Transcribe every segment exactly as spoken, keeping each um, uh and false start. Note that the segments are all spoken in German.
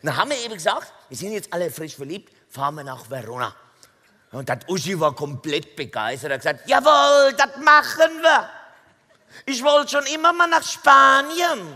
dann haben wir eben gesagt, wir sind jetzt alle frisch verliebt, fahren wir nach Verona. Und das Uschi war komplett begeistert. Er hat gesagt, jawohl, das machen wir. Ich wollte schon immer mal nach Spanien.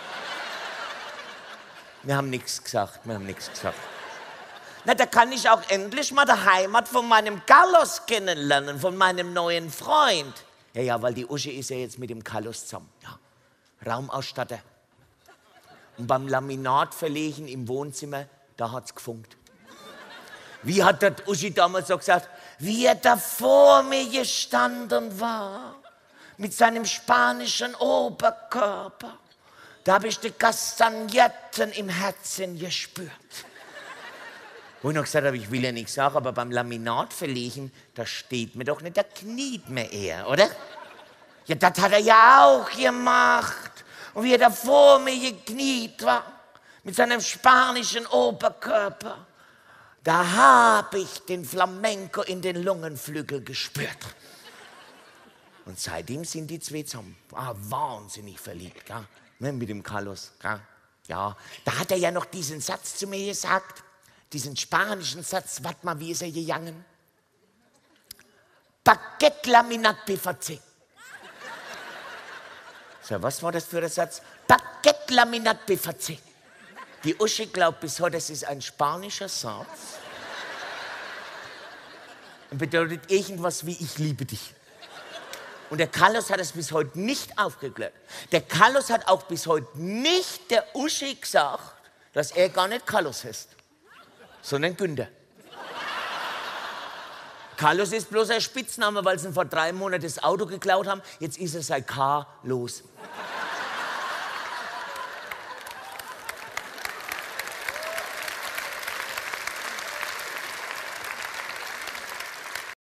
Wir haben nichts gesagt, wir haben nichts gesagt. Na, da kann ich auch endlich mal die Heimat von meinem Carlos kennenlernen, von meinem neuen Freund. Ja, ja, weil die Uschi ist ja jetzt mit dem Carlos zusammen. Ja. Raumausstatter. Und beim Laminat verlegen im Wohnzimmer, da hat's gefunkt. Wie hat der Uschi damals so gesagt, wie er da vor mir gestanden war, mit seinem spanischen Oberkörper. Da habe ich die Kastagnetten im Herzen gespürt. Wo ich noch gesagt habe, ich will ja nichts sagen, aber beim Laminat verlegen, da steht mir doch nicht, da kniet mir eher, oder? Ja, das hat er ja auch gemacht. Und wie er da vor mir gekniet war, mit seinem spanischen Oberkörper, da habe ich den Flamenco in den Lungenflügel gespürt. Und seitdem sind die zwei zusammen. Ah, wahnsinnig verliebt, gell? Mit dem Carlos. Gell? Ja, da hat er ja noch diesen Satz zu mir gesagt, diesen spanischen Satz, warte mal, wie ist er gegangen? Paquet Laminat P V C. So, was war das für ein Satz? Paquet Laminat P V C. Die Uschi glaubt bis heute, das ist ein spanischer Satz. Und bedeutet irgendwas wie, ich liebe dich. Und der Carlos hat es bis heute nicht aufgeklärt. Der Carlos hat auch bis heute nicht der Uschi gesagt, dass er gar nicht Carlos heißt, sondern Günther. Carlos ist bloß ein Spitzname, weil sie ihn vor drei Monaten das Auto geklaut haben. Jetzt ist er sein K los.